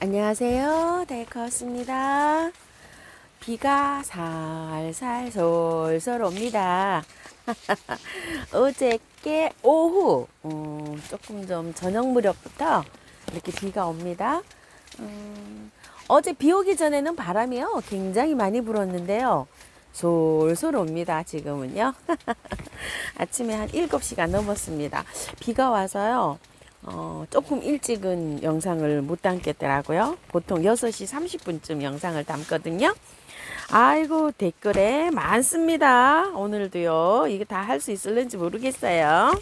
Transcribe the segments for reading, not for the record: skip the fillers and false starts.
안녕하세요. 데이커스입니다. 비가 살살 솔솔 옵니다. 어저께 오후 조금 좀 저녁 무렵부터 이렇게 비가 옵니다. 어제 비 오기 전에는 바람이요 굉장히 많이 불었는데요. 솔솔 옵니다. 지금은요. 아침에 한 7시가 넘었습니다. 비가 와서요. 조금 일찍은 영상을 못 담겠더라고요. 보통 6시 30분쯤 영상을 담거든요. 아이고, 댓글에 많습니다. 오늘도요. 이게 다 할 수 있을는지 모르겠어요.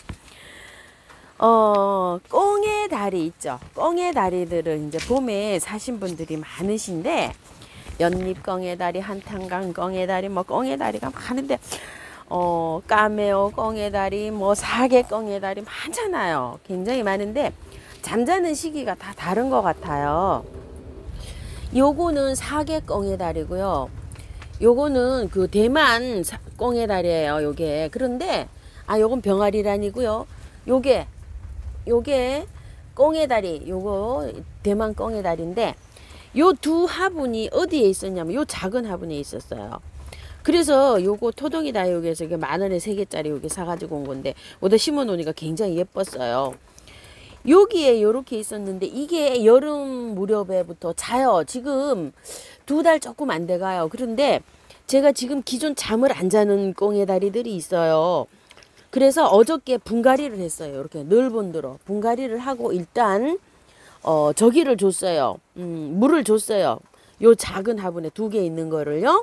꽁의 다리 있죠. 꽁의 다리들은 이제 봄에 사신 분들이 많으신데, 연잎 꽁의 다리, 한탄강 꽁의 다리, 뭐 꽁의 다리가 많은데, 까메오 꽁의 다리, 뭐 사계 꽁의 다리 많잖아요. 굉장히 많은데 잠자는 시기가 다 다른 것 같아요. 요거는 사계 꽁의 다리고요. 요거는 그 대만 꽁의 다리예요. 요게 그런데 요건 병아리란이고요. 요게 꽁의 다리, 요거 대만 꽁의 다리인데 요 두 화분이 어디에 있었냐면 요 작은 화분에 있었어요. 그래서 요거 토동이 다육에서 이게 10,000원에 3개짜리 요게 사가지고 온 건데 오다 심어 놓으니까 굉장히 예뻤어요. 여기에 요렇게 있었는데 이게 여름 무렵에부터 자요. 지금 2달 조금 안 돼가요. 그런데 제가 지금 기존 잠을 안 자는 꽁의 다리들이 있어요. 그래서 어저께 분갈이를 했어요. 이렇게 넓은 데로 분갈이를 하고 일단 저기를 줬어요. 물을 줬어요. 요 작은 화분에 2개 있는 거를요.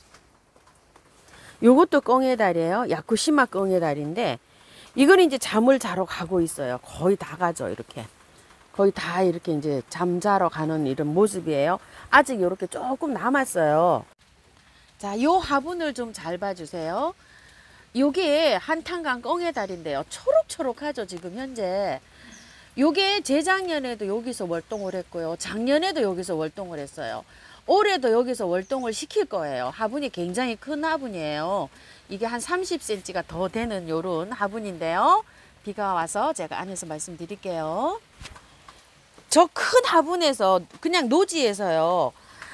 요것도 꽁의 다리예요. 야쿠시마 꽁의 다리인데 이걸 이제 잠을 자러 가고 있어요. 거의 다 가죠. 이렇게 거의 다 이렇게 이제 잠자러 가는 이런 모습이에요. 아직 이렇게 조금 남았어요. 자, 요 화분을 좀 잘 봐주세요. 요게 한탄강 꽁의 다리인데요. 초록초록하죠. 지금 현재 요게 재작년에도 여기서 월동을 했고요. 작년에도 여기서 월동을 했어요. 올해도 여기서 월동을 시킬 거예요. 화분이 굉장히 큰 화분이에요. 이게 한 30cm가 더 되는 요런 화분인데요. 비가 와서 제가 안에서 말씀드릴게요. 저 큰 화분에서 그냥 노지에서요.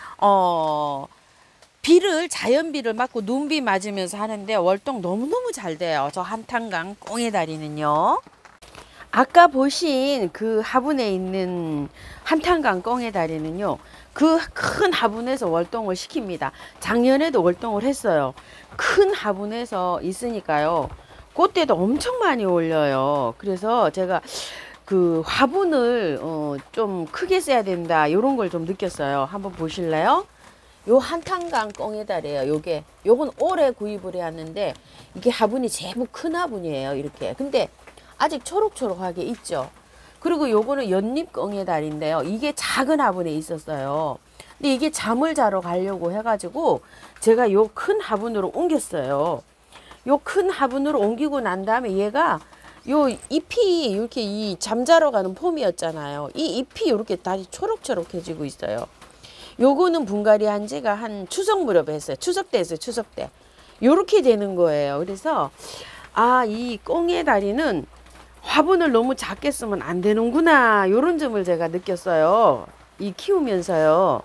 비를 자연비를 맞고 눈비 맞으면서 하는데 월동 너무너무 잘 돼요. 저 한탄강 꽁의 다리는요. 아까 보신 그 화분에 있는 한탄강 꽁의 다리는요. 그 큰 화분에서 월동을 시킵니다. 작년에도 월동을 했어요. 큰 화분에서 있으니까요. 그때도 엄청 많이 올려요. 그래서 제가 그 화분을 좀 크게 써야 된다. 이런 걸 좀 느꼈어요. 한번 보실래요? 요 한탄강 꽁의 다리예요. 요건 올해 구입을 해왔는데 이게 화분이 제법 큰 화분이에요. 이렇게. 근데 아직 초록초록하게 있죠. 그리고 요거는 연잎 꽁의 다리인데요. 이게 작은 화분에 있었어요. 근데 이게 잠을 자러 가려고 해가지고 제가 요 큰 화분으로 옮겼어요. 요 큰 화분으로 옮기고 난 다음에 얘가 요 잎이 이렇게 이 잠자러 가는 폼이었잖아요. 이 잎이 이렇게 다시 초록초록해지고 있어요. 요거는 분갈이 한 지가 한 추석 무렵에 했어요. 추석 때 했어요. 추석 때. 요렇게 되는 거예요. 그래서 이 꽁의 다리는 화분을 너무 작게 쓰면 안 되는구나. 요런 점을 제가 느꼈어요. 이 키우면서요.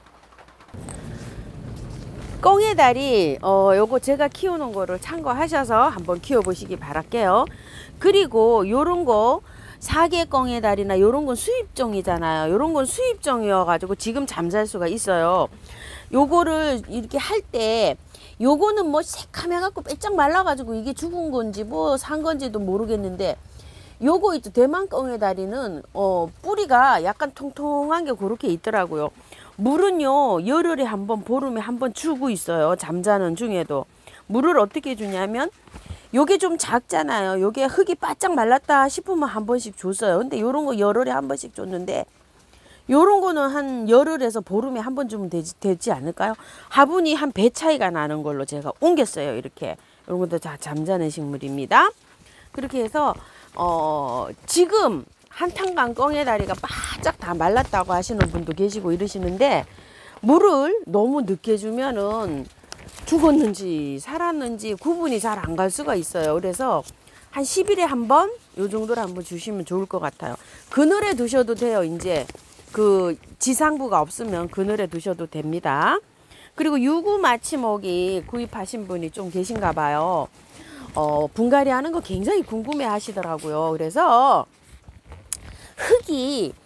꽁의 다리 요거 제가 키우는 거를 참고하셔서 한번 키워보시기 바랄게요. 그리고 요런 거 사계 꽁의 다리나 요런 건 수입종이잖아요. 요런 건 수입종이어 가지고 지금 잠잘 수가 있어요. 요거를 이렇게 할 때 요거는 뭐 새카매 갖고 빼짝 말라 가지고 이게 죽은 건지 뭐 산 건지도 모르겠는데 요거 있죠. 대만 꽁의 다리는 뿌리가 약간 통통한 게 그렇게 있더라고요. 물은요 열흘에 한 번, 보름에 한 번 주고 있어요. 잠자는 중에도. 물을 어떻게 주냐면 요게 좀 작잖아요. 요게 흙이 바짝 말랐다 싶으면 한 번씩 줬어요. 근데 요런 거 열흘에 한 번씩 줬는데 요런 거는 한 열흘에서 보름에 한 번 주면 되지 않을까요? 화분이 한 배 차이가 나는 걸로 제가 옮겼어요. 이렇게. 요런 것도 다 잠자는 식물입니다. 그렇게 해서 지금 한탄강 꽁의 다리가 바짝 다 말랐다고 하시는 분도 계시고 이러시는데 물을 너무 늦게 주면은 죽었는지 살았는지 구분이 잘 안 갈 수가 있어요. 그래서 한 10일에 한 번 요 정도로 한번 주시면 좋을 것 같아요. 그늘에 두셔도 돼요. 이제 그 지상부가 없으면 그늘에 두셔도 됩니다. 그리고 유구 마취목이 구입하신 분이 좀 계신가 봐요. 분갈이 하는 거 굉장히 궁금해 하시더라고요. 그래서 흙이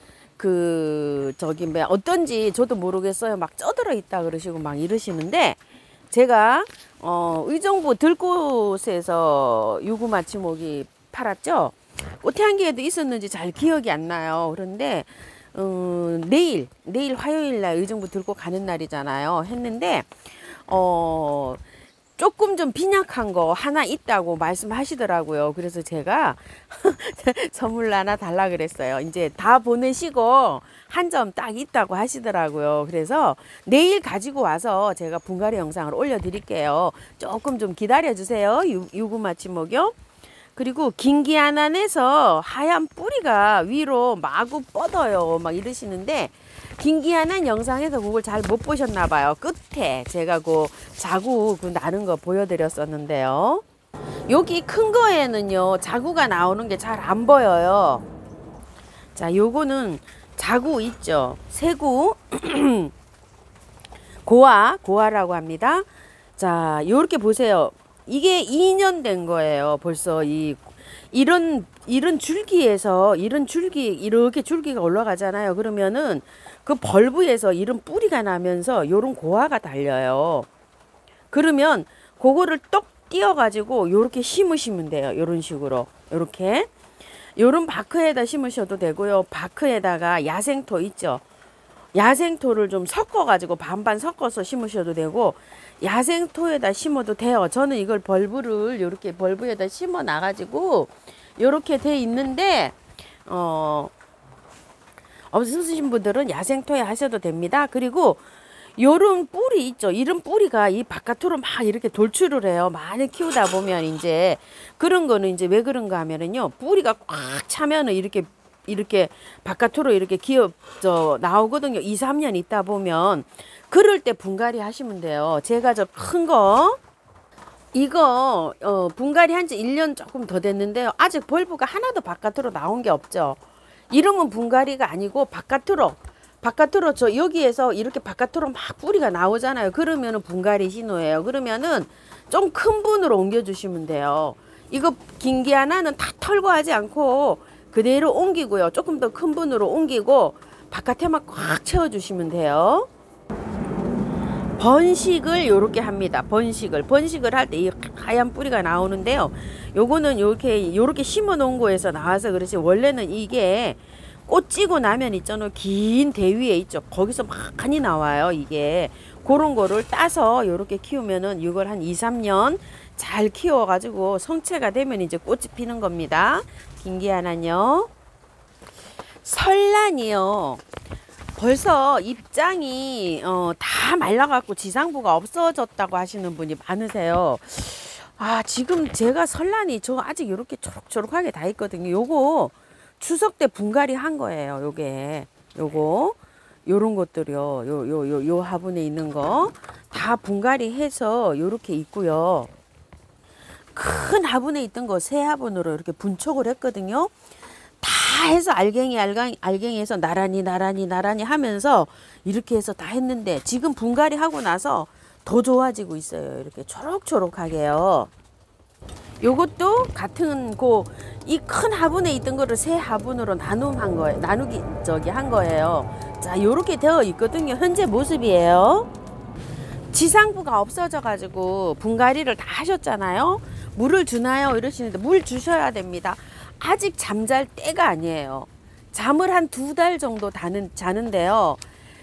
어떤지 저도 모르겠어요. 막 쪄들어 있다 그러시고 막 이러시는데, 제가 의정부 들꽃에서 유구 마취목이 팔았죠. 꽃향기에도 있었는지 잘 기억이 안 나요. 그런데 내일 화요일 날 의정부 들꽃 가는 날이잖아요. 했는데 조금 좀 빈약한 거 하나 있다고 말씀하시더라고요. 그래서 제가 선물 하나 달라 그랬어요. 이제 다 보내시고 한 점 딱 있다고 하시더라고요. 그래서 내일 가지고 와서 제가 분갈이 영상을 올려드릴게요. 조금 좀 기다려 주세요. 유구마취목이요. 그리고 긴기안안에서 하얀 뿌리가 위로 마구 뻗어요. 막 이러시는데, 긴기안안 영상에서 그걸 잘 못 보셨나 봐요. 끝에 제가 그 자구 나는 거 보여드렸었는데요. 여기 큰 거에는요 자구가 나오는 게 잘 안 보여요. 자, 요거는 자구 있죠. 세구 고아라고 합니다. 자, 요렇게 보세요. 이게 2년 된 거예요. 벌써 이런 줄기에서 이렇게 줄기가 올라가잖아요. 그러면은 그 벌브에서 이런 뿌리가 나면서 요런 고아가 달려요. 그러면 그거를 똑 띄어 가지고 요렇게 심으시면 돼요. 요런 식으로. 요렇게. 요런 바크에다 심으셔도 되고요. 바크에다가 야생토 있죠. 야생토를 좀 섞어 가지고 반반 섞어서 심으셔도 되고, 야생토에다 심어도 돼요. 저는 이걸 벌브를 요렇게 벌브에다 심어 놔 가지고 요렇게 돼 있는데, 없으신 분들은 야생토에 하셔도 됩니다. 그리고 요런 뿌리 있죠. 이런 뿌리가 이 바깥으로 막 이렇게 돌출을 해요. 많이 키우다 보면 이제 그런 거는 이제 왜 그런가 하면은요, 뿌리가 꽉 차면은 이렇게 바깥으로 이렇게 나오거든요. 2, 3년 있다 보면. 그럴 때 분갈이 하시면 돼요. 제가 저 큰 거 이거 분갈이 한 지 1년 조금 더 됐는데요. 아직 벌브가 하나도 바깥으로 나온 게 없죠. 이러면 분갈이가 아니고 바깥으로 저 여기에서 이렇게 바깥으로 막 뿌리가 나오잖아요. 그러면은 분갈이 신호예요. 그러면은 좀 큰 분으로 옮겨 주시면 돼요. 이거 긴기 하나는 다 털고 하지 않고 그대로 옮기고요. 조금 더 큰 분으로 옮기고 바깥에만 꽉 채워 주시면 돼요. 번식을 요렇게 합니다. 번식을 할 때 이 하얀 뿌리가 나오는데요. 요거는 요렇게 심어 놓은 거에서 나와서 그렇지, 원래는 이게 꽃 찌고 나면 있잖아요. 긴 대위에 있죠. 거기서 많이 나와요. 이게 그런 거를 따서 요렇게 키우면은 이걸 한 2, 3년 잘 키워 가지고 성체가 되면 이제 꽃이 피는 겁니다. 긴기안안요. 설란이요. 벌써 입장이 다 말라갖고 지상부가 없어졌다고 하시는 분이 많으세요. 지금 제가 설란이 저 아직 이렇게 초록초록하게 다 있거든요. 요거 추석 때 분갈이 한 거예요. 요런 것들이요. 요 화분에 있는 거 다 분갈이 해서 요렇게 있고요. 큰 화분에 있던 거 새 화분으로 이렇게 분촉을 했거든요. 다 해서 알갱이에서 나란히 하면서 이렇게 해서 다 했는데, 지금 분갈이 하고 나서 더 좋아지고 있어요. 이렇게 초록초록하게요. 요것도 같은 이 큰 화분에 있던 거를 새 화분으로 한 거예요. 자, 요렇게 되어 있거든요. 현재 모습이에요. 지상부가 없어져 가지고 분갈이를 다 하셨잖아요. 물을 주나요? 이러시는데 물 주셔야 됩니다. 아직 잠잘 때가 아니에요. 잠을 한 2달 정도 자는데요.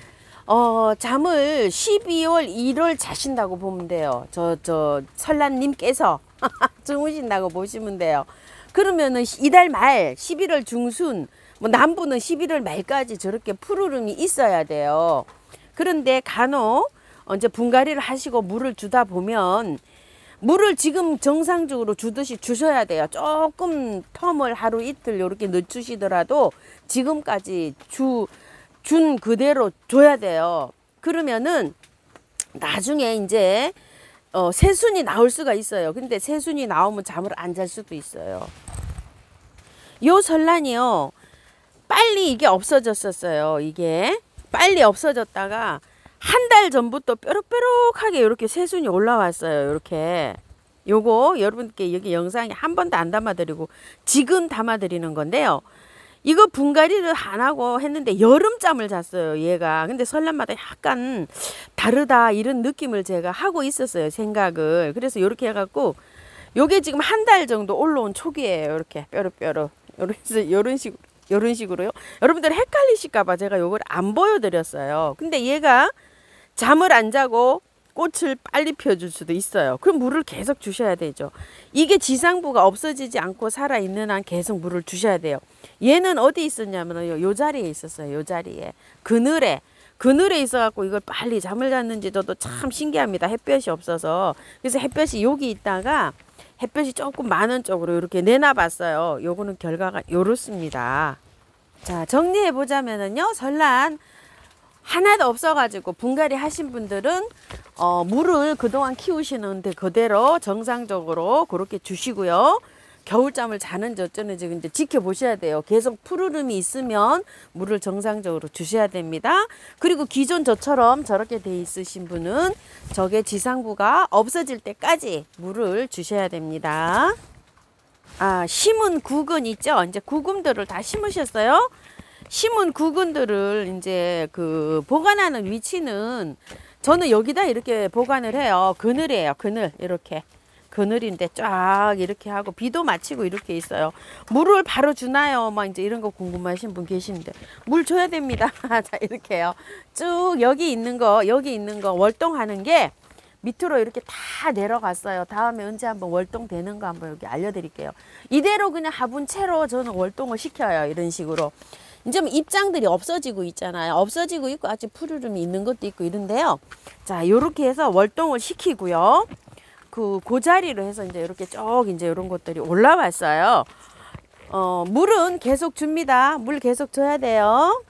잠을 12월 1월 자신다고 보면 돼요. 저 설란님께서 주무신다고 보시면 돼요. 그러면은 이달 말 11월 중순, 뭐 남부는 11월 말까지 저렇게 푸르름이 있어야 돼요. 그런데 간혹 이제 분갈이를 하시고 물을 주다 보면, 물을 지금 정상적으로 주듯이 주셔야 돼요. 조금 텀을 하루 이틀 이렇게 늦추시더라도 지금까지 준 그대로 줘야 돼요. 그러면은 나중에 이제 새순이 나올 수가 있어요. 근데 새순이 나오면 잠을 안 잘 수도 있어요. 요 설란이요, 빨리 이게 없어졌었어요. 이게 빨리 없어졌다가 한 달 전부터 뾰록뾰록하게 이렇게 새순이 올라왔어요. 이렇게 요거 여러분께 여기 영상에 한 번도 안 담아드리고 지금 담아드리는 건데요. 이거 분갈이를 안 하고 했는데 여름잠을 잤어요. 얘가. 근데 설날마다 약간 다르다 이런 느낌을 제가 하고 있었어요. 생각을. 그래서 이렇게 해갖고 요게 지금 한 달 정도 올라온 초기예요. 이렇게 뾰룩뾰룩 요런 식으로요. 여러분들 헷갈리실까봐 제가 요걸 안 보여드렸어요. 근데 얘가 잠을 안 자고 꽃을 빨리 펴줄 수도 있어요. 그럼 물을 계속 주셔야 되죠. 이게 지상부가 없어지지 않고 살아있는 한 계속 물을 주셔야 돼요. 얘는 어디 있었냐면요. 요 자리에 있었어요. 요 자리에. 그늘에 있어갖고 이걸 빨리 잠을 잤는지 저도 참 신기합니다. 햇볕이 없어서. 그래서 햇볕이 여기 있다가 햇볕이 조금 많은 쪽으로 이렇게 내놔봤어요. 요거는 결과가 요렇습니다. 자, 정리해 보자면은요. 설란 하나도 없어가지고 분갈이 하신 분들은 물을 그동안 키우시는데 그대로 정상적으로 그렇게 주시고요. 겨울잠을 자는지 어쩌는지 이제 지켜보셔야 돼요. 계속 푸르름이 있으면 물을 정상적으로 주셔야 됩니다. 그리고 기존 저처럼 저렇게 돼 있으신 분은 저게 지상부가 없어질 때까지 물을 주셔야 됩니다. 아, 심은 구근 있죠? 이제 구근들을 다 심으셨어요? 심은 구근들을 이제 그 보관하는 위치는 저는 여기다 이렇게 보관을 해요. 그늘이에요. 그늘. 이렇게. 그늘인데 쫙 이렇게 하고 비도 맞히고 이렇게 있어요. 물을 바로 주나요? 막 이제 이런 거 궁금하신 분 계시는데 물 줘야 됩니다. 자, 이렇게요. 쭉 여기 있는 거 월동하는 게 밑으로 이렇게 다 내려갔어요. 다음에 언제 한번 월동 되는 거 한번 여기 알려드릴게요. 이대로 그냥 화분 채로 저는 월동을 시켜요. 이런 식으로. 이제 입장들이 없어지고 있잖아요. 없어지고 있고 아직 푸르름이 있는 것도 있고 이런데요. 자, 요렇게 해서 월동을 시키고요. 그 자리로 해서 이제 이렇게 쭉 이제 이런 것들이 올라왔어요. 물은 계속 줍니다. 물 계속 줘야 돼요.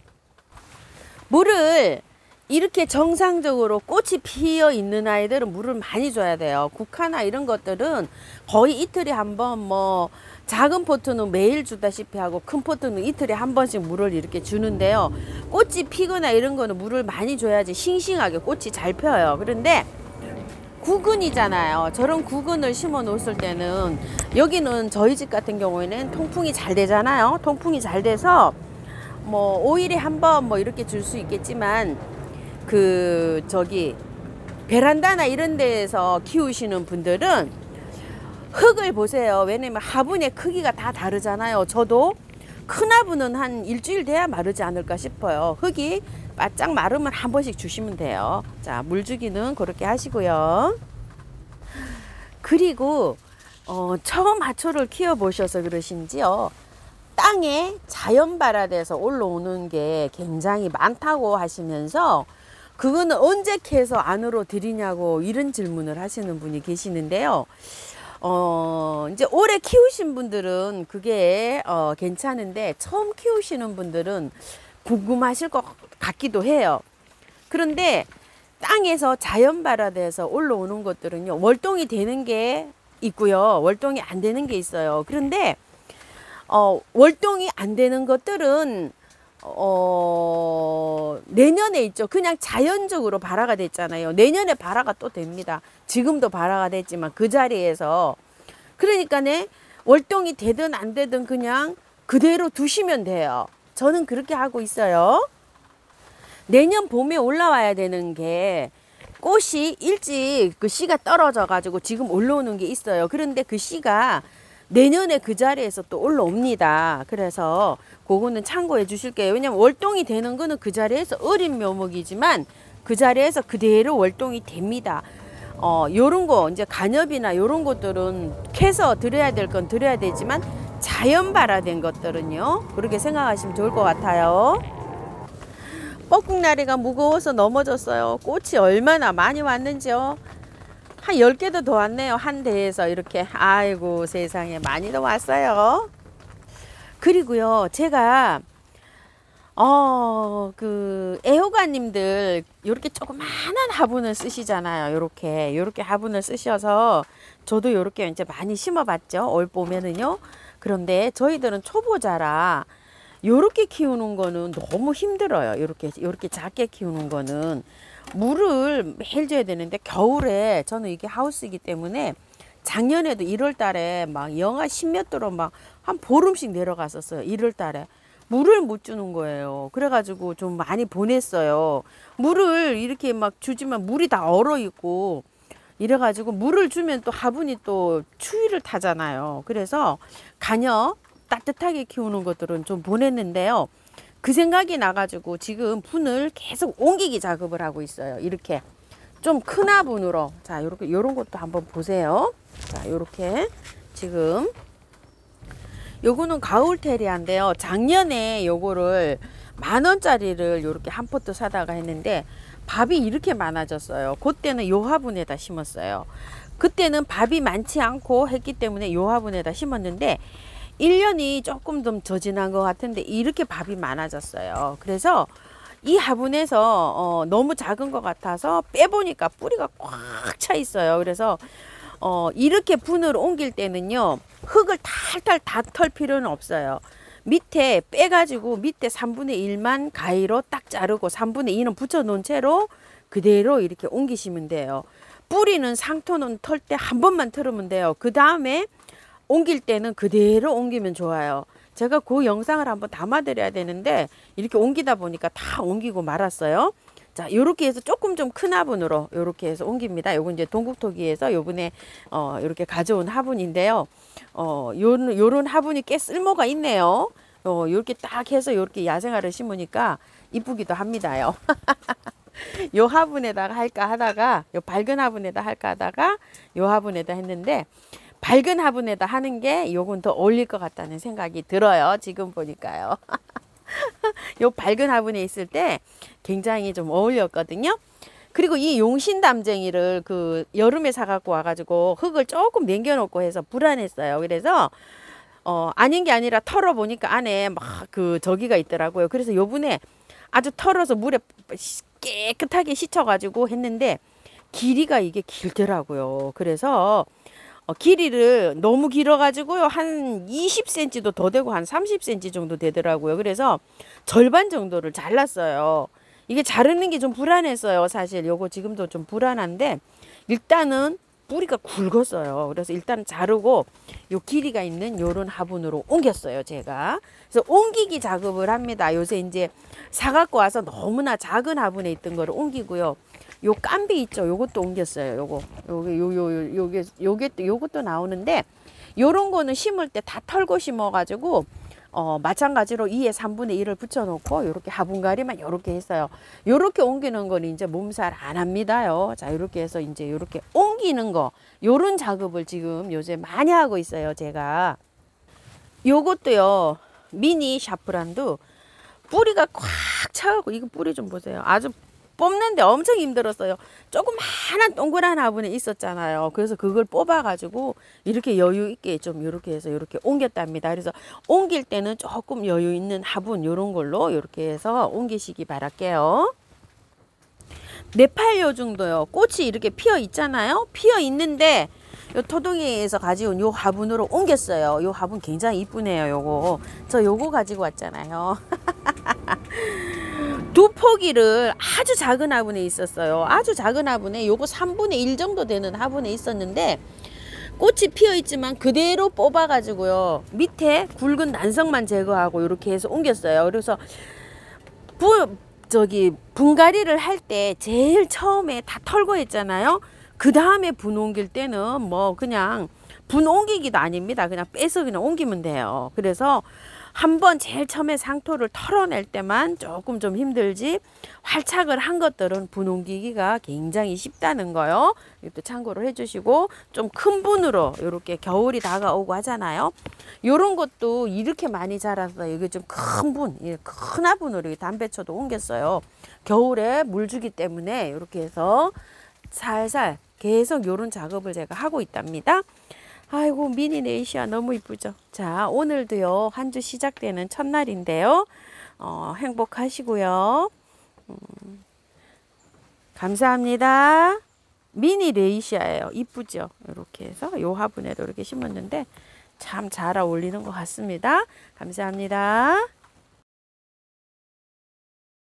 물을 이렇게 정상적으로 꽃이 피어 있는 아이들은 물을 많이 줘야 돼요. 국화나 이런 것들은 거의 이틀에 한 번, 뭐 작은 포트는 매일 주다시피 하고 큰 포트는 이틀에 한 번씩 물을 이렇게 주는데요. 꽃이 피거나 이런 거는 물을 많이 줘야지 싱싱하게 꽃이 잘 펴요. 그런데 구근이잖아요. 저런 구근을 심어 놓았을 때는 여기는 저희 집 같은 경우에는 통풍이 잘 되잖아요. 통풍이 잘 돼서 뭐 5일에 한 번 뭐 이렇게 줄 수 있겠지만 그 저기 베란다나 이런 데에서 키우시는 분들은 흙을 보세요. 왜냐면 화분의 크기가 다 다르잖아요. 저도 큰 화분은 한 일주일 돼야 마르지 않을까 싶어요. 흙이 바짝 마르면 한 번씩 주시면 돼요. 자, 물 주기는 그렇게 하시고요. 그리고 처음 하초를 키워 보셔서 그러신지요. 땅에 자연 발화돼서 올라오는 게 굉장히 많다고 하시면서 그거는 언제 캐서 안으로 들이냐고 이런 질문을 하시는 분이 계시는데요. 이제 오래 키우신 분들은 그게 괜찮은데 처음 키우시는 분들은 궁금하실 것 같기도 해요. 그런데 땅에서 자연 발화돼서 올라오는 것들은요, 월동이 되는 게 있고요, 월동이 안 되는 게 있어요. 그런데 월동이 안 되는 것들은 내년에 있죠. 그냥 자연적으로 발화가 됐잖아요. 내년에 발화가 또 됩니다. 지금도 발화가 됐지만 그 자리에서. 그러니까네 월동이 되든 안 되든 그냥 그대로 두시면 돼요. 저는 그렇게 하고 있어요. 내년 봄에 올라와야 되는 게 꽃이 일찍 그 씨가 떨어져 가지고 지금 올라오는 게 있어요. 그런데 그 씨가 내년에 그 자리에서 또 올라옵니다. 그래서 그거는 참고해 주실게요. 왜냐면 월동이 되는 거는 그 자리에서 어린 묘목이지만 그 자리에서 그대로 월동이 됩니다. 요런 거 이제 간엽이나 요런 것들은 캐서 드려야 될 건 드려야 되지만 자연 발화된 것들은요, 그렇게 생각하시면 좋을 것 같아요. 뻐꾹나리가 무거워서 넘어졌어요. 꽃이 얼마나 많이 왔는지요. 한 10개도 더 왔네요. 한 대에서 이렇게. 아이고 세상에 많이 더 왔어요. 그리고요, 제가 그 애호가님들 요렇게 조그만한 화분을 쓰시잖아요. 요렇게 화분을 쓰셔서 저도 요렇게 이제 많이 심어봤죠. 올 봄에는요. 그런데 저희들은 초보자라 요렇게 키우는 거는 너무 힘들어요. 요렇게 작게 키우는 거는 물을 매일 줘야 되는데, 겨울에 저는 이게 하우스이기 때문에 작년에도 1월 달에 막 영하 10몇 도로 막 한 보름씩 내려갔었어요. 1월 달에. 물을 못 주는 거예요. 그래가지고 좀 많이 보냈어요. 물을 이렇게 막 주지만 물이 다 얼어 있고, 이래가지고 물을 주면 또 화분이 또 추위를 타잖아요. 그래서 간여 따뜻하게 키우는 것들은 좀 보냈는데요. 그 생각이 나가지고 지금 분을 계속 옮기기 작업을 하고 있어요. 이렇게 좀 큰 화분으로. 자, 요런 것도 한번 보세요. 자, 요렇게 지금 요거는 가을 테리아인데요. 작년에 요거를 10,000원짜리를 요렇게 한 포트 사다가 했는데 밥이 이렇게 많아졌어요. 그때는 요 화분에다 심었어요. 그때는 밥이 많지 않고 했기 때문에 요 화분에다 심었는데 1년이 조금 좀 더 지난 것 같은데 이렇게 밥이 많아졌어요. 그래서 이 화분에서 너무 작은 것 같아서 빼보니까 뿌리가 꽉 차 있어요. 그래서 이렇게 분을 옮길 때는요, 흙을 탈탈 다 털 필요는 없어요. 밑에 빼가지고 밑에 3분의 1만 가위로 딱 자르고 3분의 2는 붙여 놓은 채로 그대로 이렇게 옮기시면 돼요. 뿌리는 상토는 털 때 한 번만 털으면 돼요. 그 다음에 옮길 때는 그대로 옮기면 좋아요. 제가 그 영상을 한번 담아 드려야 되는데 이렇게 옮기다 보니까 다 옮기고 말았어요. 자, 요렇게 해서 조금 좀 큰 화분으로 요렇게 해서 옮깁니다. 요건 이제 동국토기에서 요번에 요렇게 가져온 화분인데요. 요런 화분이 꽤 쓸모가 있네요. 요렇게 딱 해서 요렇게 야생화를 심으니까 이쁘기도 합니다요. 요 화분에다가 할까 하다가, 요 밝은 화분에다 할까 하다가 요 화분에다 했는데, 밝은 화분에다 하는 게 요건 더 어울릴 것 같다는 생각이 들어요. 지금 보니까요. 요 밝은 화분에 있을 때 굉장히 좀 어울렸거든요. 그리고 이 용신담쟁이를 그 여름에 사갖고 와가지고 흙을 조금 남겨놓고 해서 불안했어요. 그래서 아닌 게 아니라 털어보니까 안에 막 그 저기가 있더라고요. 그래서 요번에 아주 털어서 물에 깨끗하게 씻어가지고 했는데 길이가 이게 길더라고요. 그래서 길이를 너무 길어가지고요. 한 20cm도 더 되고 한 30cm 정도 되더라고요. 그래서 절반 정도를 잘랐어요. 이게 자르는 게 좀 불안했어요. 사실 요거 지금도 좀 불안한데 일단은 뿌리가 굵었어요. 그래서 일단 자르고 요 길이가 있는 요런 화분으로 옮겼어요. 제가. 그래서 옮기기 작업을 합니다. 요새 이제 사갖고 와서 너무나 작은 화분에 있던 거를 옮기고요. 요 깐비 있죠. 요것도 옮겼어요. 요것도 나오는데 요런 거는 심을 때 다 털고 심어가지고 마찬가지로 2에 3분의 1을 붙여놓고 요렇게 화분가리만 요렇게 했어요. 요렇게 옮기는 건 이제 몸살 안 합니다요. 자, 요렇게 해서 이제 요렇게 옮기는 거, 요런 작업을 지금 요새 많이 하고 있어요. 제가. 요것도요, 미니 샤프란도 뿌리가 꽉 차고, 이거 뿌리 좀 보세요. 아주 뽑는데 엄청 힘들었어요. 조그마한 동그란 화분에 있었잖아요. 그래서 그걸 뽑아가지고 이렇게 여유 있게 좀 이렇게 해서 이렇게 옮겼답니다. 그래서 옮길 때는 조금 여유 있는 화분 이런 걸로 이렇게 해서 옮기시기 바랄게요. 네팔요중도요. 꽃이 이렇게 피어 있잖아요. 피어 있는데 요 토동이에서 가져온 요 화분으로 옮겼어요. 요 화분 굉장히 이쁘네요. 요거 저 요거 가지고 왔잖아요. 두 포기를 아주 작은 화분에 있었어요. 아주 작은 화분에 요거 3분의 1 정도 되는 화분에 있었는데 꽃이 피어 있지만 그대로 뽑아 가지고요, 밑에 굵은 난성만 제거하고 이렇게 해서 옮겼어요. 그래서 분갈이를 할 때 제일 처음에 다 털고 했잖아요. 그 다음에 분 옮길 때는 뭐 그냥 분 옮기기도 아닙니다. 그냥 빼서 그냥 옮기면 돼요. 그래서 한번 제일 처음에 상토를 털어낼 때만 조금 좀 힘들지, 활착을 한 것들은 분 옮기기가 굉장히 쉽다는 거요. 이것도 참고를 해주시고, 좀 큰 분으로 이렇게 겨울이 다가오고 하잖아요. 요런 것도 이렇게 많이 자라서 이게 좀 큰 분, 큰 화분으로 담배초도 옮겼어요. 겨울에 물 주기 때문에 이렇게 해서 살살 계속 요런 작업을 제가 하고 있답니다. 아이고, 미니 네이시아 너무 이쁘죠. 자, 오늘도요, 한 주 시작되는 첫날인데요. 행복하시고요. 감사합니다. 미니 레이시아예요. 이쁘죠. 이렇게 해서 요 화분에도 이렇게 심었는데 참 잘 어울리는 것 같습니다. 감사합니다.